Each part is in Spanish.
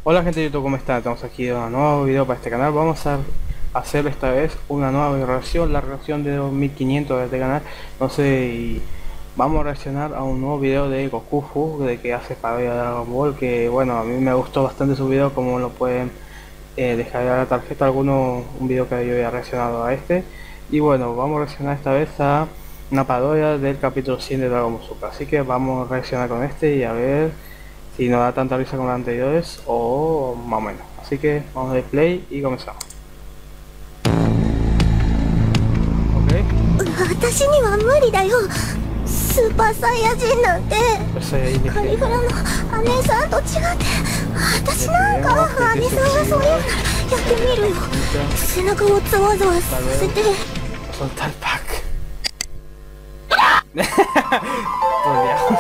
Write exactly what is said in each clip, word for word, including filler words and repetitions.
Hola gente de YouTube, ¿cómo están? Estamos aquí en un nuevo video para este canal. Vamos a hacer esta vez una nueva reacción, la reacción de dos mil quinientos de este canal. No sé, y vamos a reaccionar a un nuevo video de Goku, de que hace parodia de Dragon Ball. Que bueno, a mí me gustó bastante su video, como lo pueden eh, dejar en la tarjeta alguno, un video que yo había reaccionado a este. Y bueno, vamos a reaccionar esta vez a una parodia del capítulo cien de Dragon Ball Super. Así que vamos a reaccionar con este y a ver si nos da tanta risa como los anteriores o más o menos. Así que vamos a dar play y comenzamos. Ok. 私には無理だよ。スーパーサイヤ人なんてカリフラの姉さんと違って私なんか姉さんがそういうならやってみるよ。背中をざわざわさせて Soltar el pack. Por Dios.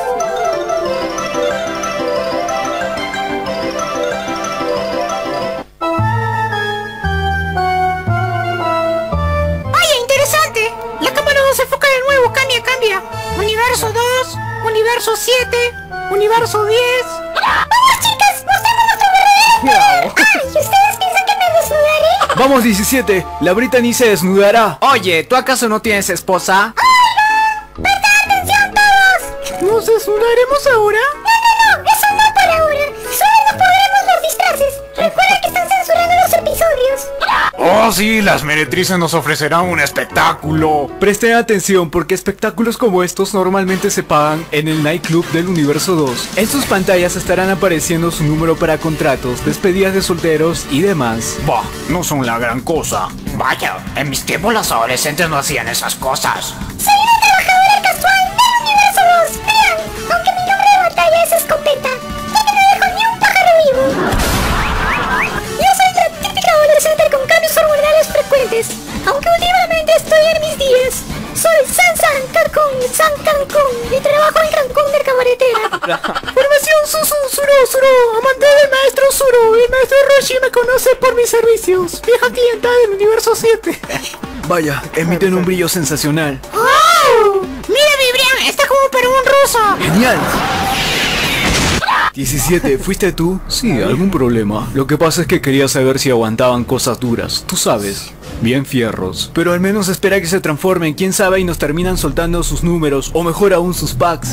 Universo dos, Universo siete, Universo diez. ¡Vamos, chicas! ¡Mostremos nuestro verdadero! ¡Ay! ¿Ustedes piensan que me desnudaré? Vamos, diecisiete, la Brittany se desnudará. Oye, ¿tú acaso no tienes esposa? ¡Ay, no! ¡Presta atención todos! ¿Nos desnudaremos ahora? No, no, no, eso no por ahora. Solo nos podremos los disfraces. Recuerda que están censurando los episodios. Oh sí, las meretrices nos ofrecerán un espectáculo. Presten atención porque espectáculos como estos normalmente se pagan en el nightclub del Universo dos. En sus pantallas estarán apareciendo su número para contratos, despedidas de solteros y demás. Bah, no son la gran cosa. Vaya, en mis tiempos los adolescentes no hacían esas cosas. Soy una trabajadora casual del Universo dos. Vean, aunque mi nombre de batalla es escopeta, ya que no dejo ni un pájaro vivo. Yo soy la típica adolescente con cambios hormonales frecuentes, aunque últimamente estoy en mis días. Soy San San Cancún, San Cancún, y trabajo en Cancún del cabaretera. Formación Susu, Suro, Suro, amante del maestro Suro. El maestro Roshi me conoce por mis servicios. Vieja clienta del Universo siete. Vaya, emiten un brillo sensacional. ¡Oh! ¡Mira, Vibrian! ¡Está como para un rosa! ¡Genial! diecisiete, ¿fuiste tú? Sí, algún problema. Lo que pasa es que quería saber si aguantaban cosas duras, tú sabes. Bien fierros. Pero al menos espera que se transformen, quién sabe, y nos terminan soltando sus números, o mejor aún sus packs.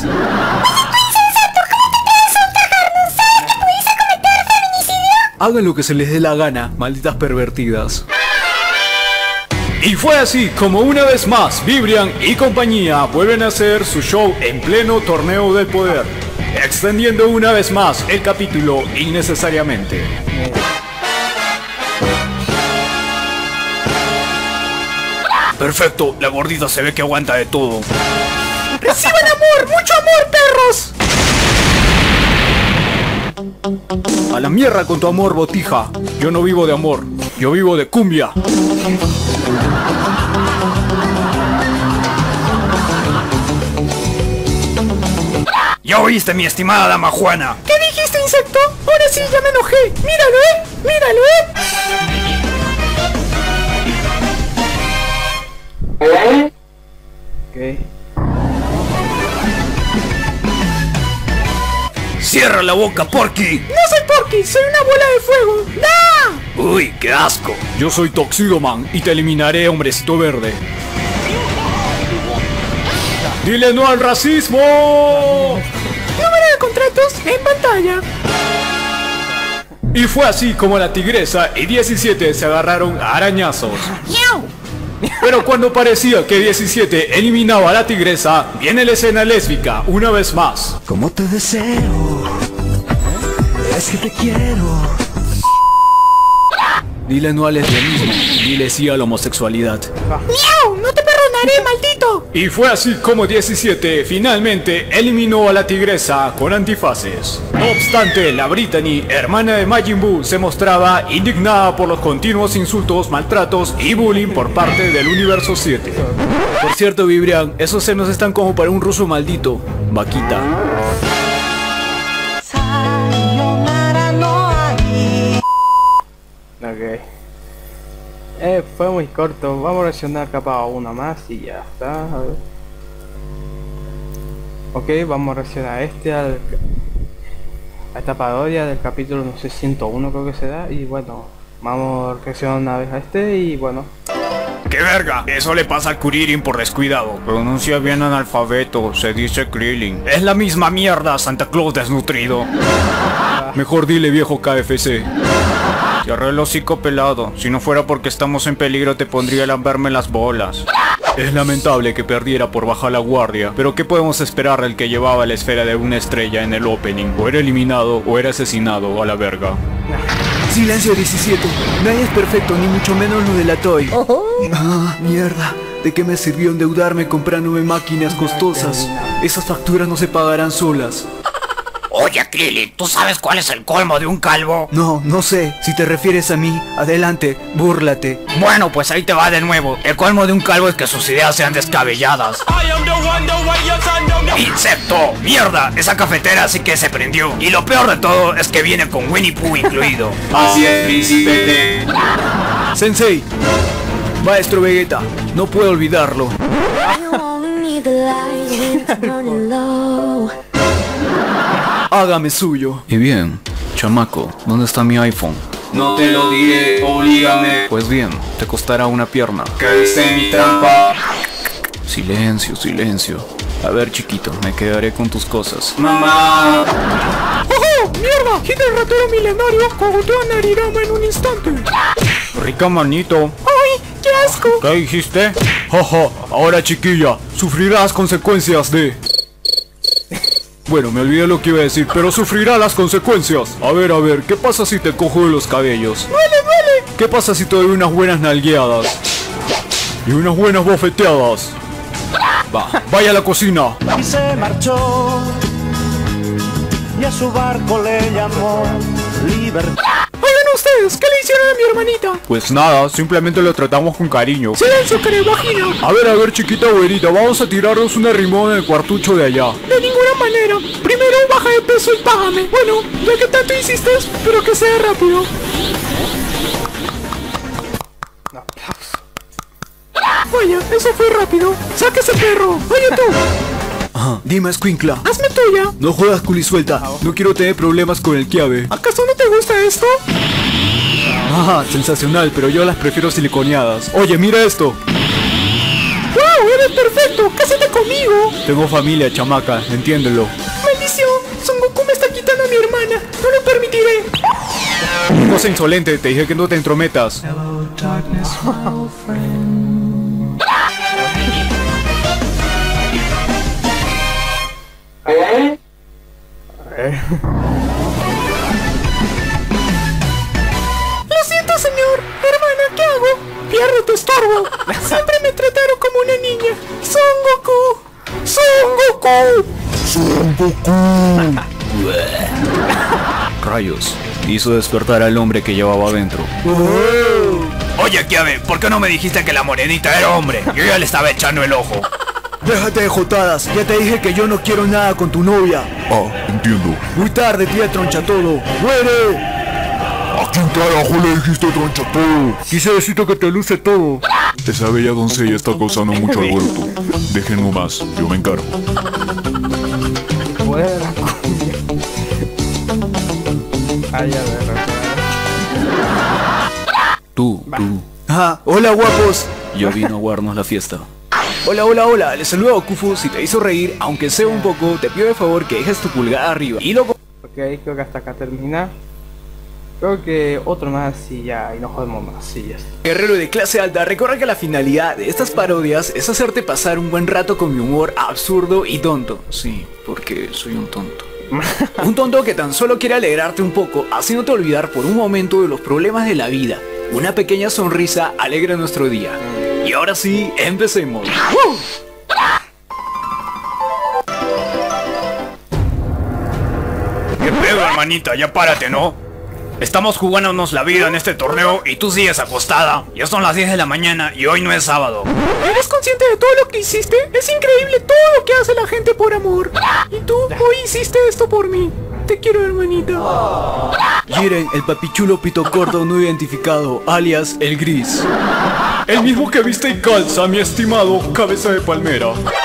Hagan lo que se les dé la gana, malditas pervertidas. Y fue así como una vez más Vibrian y compañía vuelven a hacer su show en pleno torneo del poder, extendiendo una vez más el capítulo innecesariamente. Perfecto, la gordita se ve que aguanta de todo. ¡Reciban amor! ¡Mucho amor, perros! A la mierda con tu amor, botija. Yo no vivo de amor, yo vivo de cumbia. ¿Ya oíste, mi estimada dama Juana? ¿Qué dijiste, insecto? Ahora sí, ya me enojé. Míralo, eh. Míralo, eh. Ok. ¡Cierra la boca, Porky! No soy Porky, soy una bola de fuego. ¡No! ¡Uy, qué asco! Yo soy Toxidoman y te eliminaré, hombrecito verde. ¡Dile no al racismo! Número de contratos en pantalla. Y fue así como la tigresa y diecisiete se agarraron a arañazos. ¡Miau! Pero cuando parecía que diecisiete eliminaba a la tigresa, viene la escena lésbica una vez más. Como te deseo, es que te quiero. Dile no al lesbianismo, dile sí a la homosexualidad. ¡Miau! ¡No te perdonaré, maldito! Y fue así como diecisiete finalmente eliminó a la tigresa con antifaces. No obstante, la Brittany, hermana de Majin Buu, se mostraba indignada por los continuos insultos, maltratos y bullying por parte del Universo siete. Por cierto, Vibrian, esos senos están como para un ruso maldito. Vaquita. Ok. Eh, fue muy corto. Vamos a reaccionar capaz a una más y ya está. A ver. Ok, vamos a reaccionar a este al a esta parodia del capítulo, no sé, ciento uno creo que se da. Y bueno, vamos a reaccionar una vez a este y bueno. ¡Qué verga! Eso le pasa al Kuririn por descuidado. Pronuncia bien analfabeto, se dice Krillin. Es la misma mierda, Santa Claus desnutrido. Mejor dile, viejo K F C. Cierra el hocico, pelado. Si no fuera porque estamos en peligro te pondría a lamberme las bolas. Es lamentable que perdiera por bajar la guardia, pero ¿qué podemos esperar del que llevaba la esfera de una estrella en el opening? O era eliminado o era asesinado a la verga. Silencio diecisiete. Nadie es perfecto, ni mucho menos lo de la Toy. Ah, mierda. ¿De qué me sirvió endeudarme comprándome máquinas costosas? Esas facturas no se pagarán solas. Oye, Krillin, ¿tú sabes cuál es el colmo de un calvo? No, no sé. Si te refieres a mí, adelante, búrlate. Bueno, pues ahí te va de nuevo. El colmo de un calvo es que sus ideas sean descabelladas. ¡Insecto! ¡Mierda! Esa cafetera sí que se prendió. Y lo peor de todo es que viene con Winnie Pooh incluido. Así es, príncipe. Sensei. Maestro Vegeta, no puedo olvidarlo. Hágame suyo. Y bien, chamaco, ¿dónde está mi iPhone? No te lo diré, oblígame. Pues bien, te costará una pierna. Caíste en mi trampa. Silencio, silencio. A ver, chiquito, me quedaré con tus cosas. ¡Mamá! ¡Oh, mierda! ¡Hit el ratero milenario! ¡Cogoteó a Narirama en un instante! Rica manito. ¡Ay, qué asco! ¿Qué dijiste? Jaja, ahora chiquilla, sufrirás las consecuencias de... Bueno, me olvidé lo que iba a decir, pero sufrirá las consecuencias. A ver, a ver, ¿qué pasa si te cojo de los cabellos? ¡Duele, duele! ¿Qué pasa si te doy unas buenas nalgueadas? Y unas buenas bofeteadas. Va, vaya a la cocina. Y se marchó, y a su barco le llamó libertad. Oigan ustedes, ¿qué le hicieron a mi hermanita? Pues nada, simplemente lo tratamos con cariño. Silencio, que vagina. A ver, a ver, chiquita güerita, vamos a tirarnos una rimón en el cuartucho de allá. De ninguna manera. Primero baja de peso y págame. Bueno, ya que tanto insistes, pero que sea rápido. Vaya, eso fue rápido. ¡Saque ese perro! ¡Oye tú! Ajá, dime, escuincla. ¡Hazme tuya! No jodas, culisuelta. No quiero tener problemas con el Kiabe. ¿Acaso no te gusta esto? Ajá, sensacional, pero yo las prefiero siliconeadas. Oye, mira esto. ¡Wow! ¡Eres perfecto! ¡Cásate conmigo! Tengo familia, chamaca, entiéndelo. ¡Maldición! Son Goku me está quitando a mi hermana. ¡No lo permitiré! Cosa insolente, te dije que no te entrometas. ¿Eh? Lo siento, señor. Hermana, ¿qué hago? Pierdo tu estorbo. Siempre me trataron como una niña. Son Goku. Son Goku. Son Goku. Rayos, hizo despertar al hombre que llevaba adentro. Oye, Kiabe, ¿por qué no me dijiste que la morenita era hombre? Yo ya le estaba echando el ojo. Déjate de jotadas, ya te dije que yo no quiero nada con tu novia. Ah, entiendo. Muy tarde, tía Tronchatodo. ¡Muere! ¿A quién carajo le dijiste tronchatodo? Quise decirte que te luce todo. Esa bella doncella está causando mucho alboroto. Déjenlo más, yo me encargo. Buena. Ay, a ver, Tú, tú. Ah, hola guapos. Yo vine a guardarnos la fiesta. Hola, hola, hola. Les saludo a Kufu. Si te hizo reír, aunque sea un poco, te pido de favor que dejes tu pulgar arriba. Y luego... Ok, creo que hasta acá termina. Creo que otro más y ya, y no jodemos más, sí, ya está. Guerrero de clase alta, recuerda que la finalidad de estas parodias es hacerte pasar un buen rato con mi humor absurdo y tonto. Sí, porque soy un tonto. Un tonto que tan solo quiere alegrarte un poco, haciéndote olvidar por un momento de los problemas de la vida. Una pequeña sonrisa alegra nuestro día. Y ahora sí, empecemos. ¡Uh! ¿Qué pedo, hermanita? Ya párate, ¿no? Estamos jugándonos la vida en este torneo y tú sigues acostada. Ya son las diez de la mañana y hoy no es sábado. ¿Eres consciente de todo lo que hiciste? Es increíble todo lo que hace la gente por amor. Y tú hoy hiciste esto por mí. Te quiero, hermanita. Jiren, el papichulo pito corto no identificado, alias el gris. El mismo que viste y calza, mi estimado cabeza de palmera.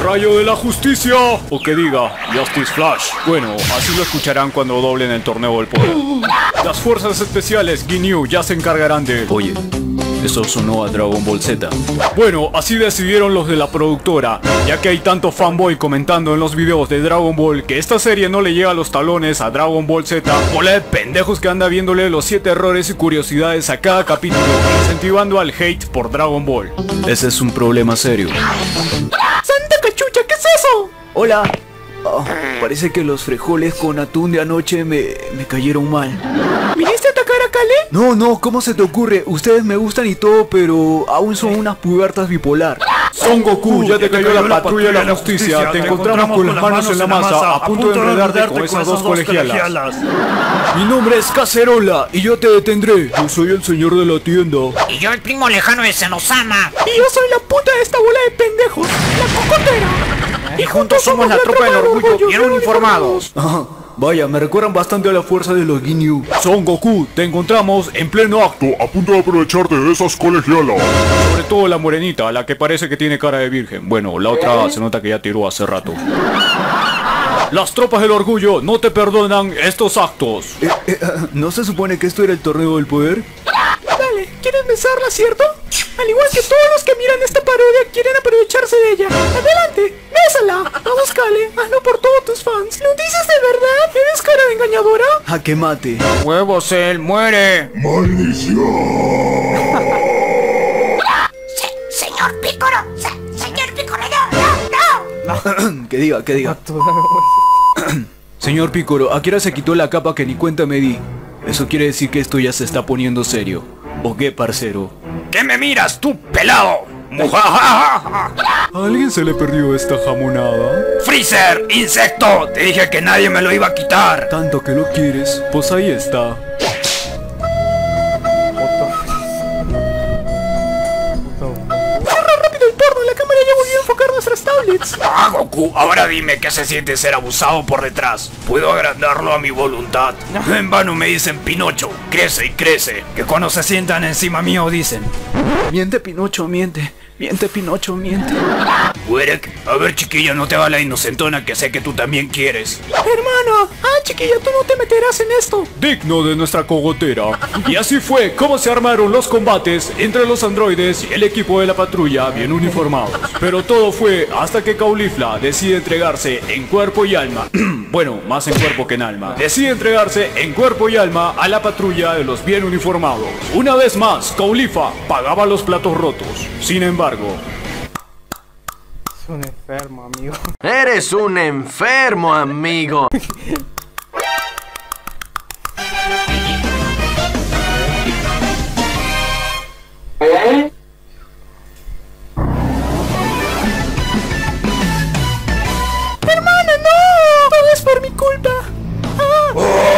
Rayo de la Justicia, o que diga Justice Flash. Bueno, así lo escucharán cuando doblen el torneo del poder. Las fuerzas especiales Ginyu ya se encargarán de... Oye, eso sonó a Dragon Ball Z. Bueno, así decidieron los de la productora, ya que hay tanto fanboy comentando en los videos de Dragon Ball que esta serie no le llega a los talones a Dragon Ball Z. Bola de pendejos que anda viéndole los siete errores y curiosidades a cada capítulo, incentivando al hate por Dragon Ball. Ese es un problema serio. ¡Santa cachucha! ¿Qué es eso? Hola. Oh, parece que los frijoles con atún de anoche me, me cayeron mal. ¿Viniste a atacar a Kale? No, no, ¿cómo se te ocurre? Ustedes me gustan y todo, pero aún son unas pubertas bipolar. Son Goku, ya te cayó la patrulla de la justicia. Te encontramos con las manos en la masa, a punto de enredarte con esas dos colegialas. Mi nombre es Cacerola y yo te detendré. Yo soy el señor de la tienda. Y yo el primo lejano de Senosama. Y yo soy la puta de esta bola de pendejos, la cocotera. Y juntos somos la tropa del orgullo bien uniformados. Ah, vaya, me recuerdan bastante a la fuerza de los Ginyu. Son Goku, te encontramos en pleno acto, A punto de aprovecharte de esas colegialas. sobre todo la morenita, la que parece que tiene cara de virgen. Bueno, la otra se nota que ya tiró hace rato. Las tropas del orgullo no te perdonan estos actos. Eh, eh, ¿No se supone que esto era el torneo del poder? Dale, ¿quieres besarla, cierto? Al igual que todos los que miran esta parodia quieren aprovecharse de ella. Adelante, bésala. Vamos, Kale, hazlo por todos tus fans. ¿Lo dices de verdad? ¿Eres cara de engañadora? A que mate. Huevos, él muere. Se- señor Piccolo, se- señor Piccolo, no, no, no. Que diga, que diga. Señor Piccolo, ¿a qué hora se quitó la capa que ni cuenta me di? Eso quiere decir que esto ya se está poniendo serio. ¿O qué, parcero? ¿Qué me miras, tú pelado? ¡Mujajaja! ¿A alguien se le perdió esta jamonada? ¡Freezer! ¡Insecto! Te dije que nadie me lo iba a quitar. Tanto que lo quieres, pues ahí está. Cierra rápido el porno, la cámara ya volvió a enfocar nuestras tablets. Ah, Goku, ahora dime qué se siente ser abusado por detrás. ¿Puedo agrandarlo a mi voluntad? En vano me dicen Pinocho. Crece y crece. Que cuando se sientan encima mío dicen... Miente, Pinocho, miente. Miente, Pinocho, miente. Werek, a ver chiquilla, no te hagas la inocentona que sé que tú también quieres. Hermana, ah, chiquilla, tú no te meterás en esto. Digno de nuestra cogotera. Y así fue como se armaron los combates entre los androides y el equipo de la patrulla bien uniformados. Pero todo fue hasta que Caulifla decide entregarse en cuerpo y alma. Bueno, más en cuerpo que en alma. Decide entregarse en cuerpo y alma a la patrulla de los bien uniformados. Una vez más, Caulifla pagaba los platos rotos. Sin embargo, Es un enfermo, amigo. Eres un enfermo, amigo. Hermana, no. Todo es por mi culpa. Ah.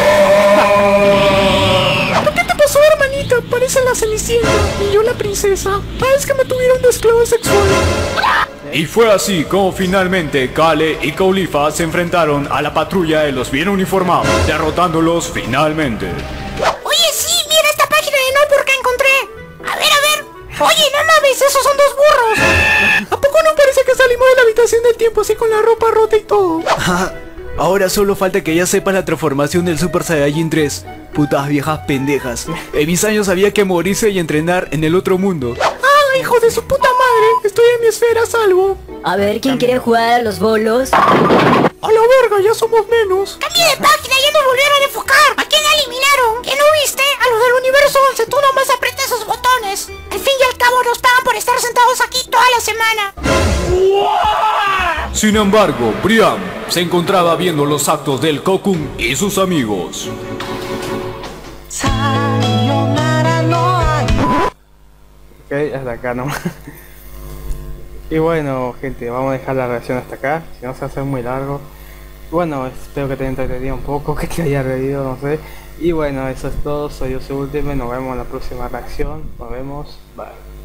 ¿Por qué te pasó, hermanita? Parece la Cenicienta y yo la princesa. Ah, es que me tuvieron de esclavo sexual. y fue así como finalmente Kale y Caulifla se enfrentaron a la patrulla de los bien uniformados, derrotándolos finalmente. Oye, sí, mira esta página de no porque encontré. A ver, a ver. Oye, no mames, esos son dos burros. ¿A poco no parece que salimos de la habitación del tiempo así con la ropa rota y todo? Ahora solo falta que ya sepan la transformación del Super Saiyajin tres. Putas viejas pendejas. En mis años había que morirse y entrenar en el otro mundo. ¡Ah, hijo de su puta madre! Estoy en mi esfera a salvo. A ver, ¿quién quiere jugar a los bolos? A la verga, ya somos menos. Cambie de página, ya nos volvieron a enfocar. ¿A quién eliminaron? ¿Qué no viste? A los del universo once, tú nomás apretas esos botones. Al fin y al cabo nos pagan por estar sentados aquí toda la semana. Sin embargo, Brian se encontraba viendo los actos del Cocoon y sus amigos. Ok, hasta acá nomás. Y bueno, gente, vamos a dejar la reacción hasta acá, si no se hace muy largo. Bueno, espero que te haya entretenido un poco, que te haya reído, no sé. Y bueno, eso es todo, soy yo, Ultimate, nos vemos en la próxima reacción, nos vemos, bye.